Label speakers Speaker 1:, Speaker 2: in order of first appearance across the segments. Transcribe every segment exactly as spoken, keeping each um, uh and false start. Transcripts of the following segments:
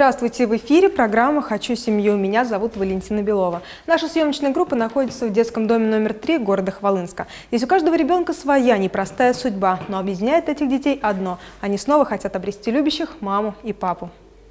Speaker 1: Здравствуйте! В эфире программа «Хочу семью». Меня зовут Валентина Белова. Наша съемочная группа находится в детском доме номер три города Хвалынска. Здесь у каждого ребенка своя непростая судьба, но объединяет этих детей одно – они снова хотят обрести любящих маму и папу.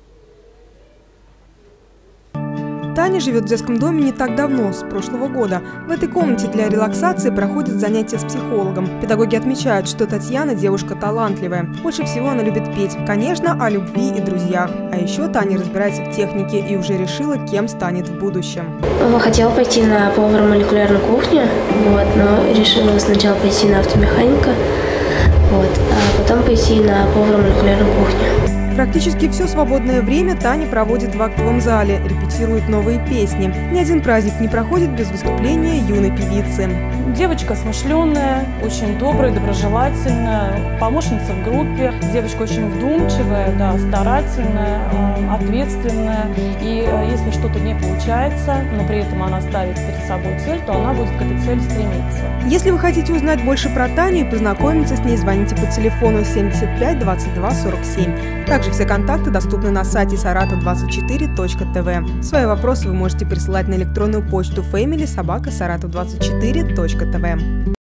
Speaker 1: Таня живет в детском доме не так давно, с прошлого года. В этой комнате для релаксации проходят занятия с психологом. Педагоги отмечают, что Татьяна девушка талантливая. Больше всего она любит петь. Конечно, о любви и друзьях. А еще Таня разбирается в технике и уже решила, кем станет в будущем.
Speaker 2: Хотела пойти на повар-молекулярную кухню, вот, но решила сначала пойти на автомеханика, вот, а потом пойти на повар-молекулярную кухню.
Speaker 1: Практически все свободное время Таня проводит в актовом зале, репетирует новые песни. Ни один праздник не проходит без выступления юной певицы.
Speaker 3: Девочка смышленая, очень добрая, доброжелательная, помощница в группе. Девочка очень вдумчивая, да, старательная, ответственная. И если что-то не получается, но при этом она ставит перед собой цель, то она будет к этой цели стремиться.
Speaker 1: Если вы хотите узнать больше про Таню и познакомиться с ней, звоните по телефону семьдесят пять двадцать два сорок семь. Также все контакты доступны на сайте саратов двадцать четыре точка тв. Свои вопросы вы можете присылать на электронную почту фэмили собака саратов двадцать четыре точка тв.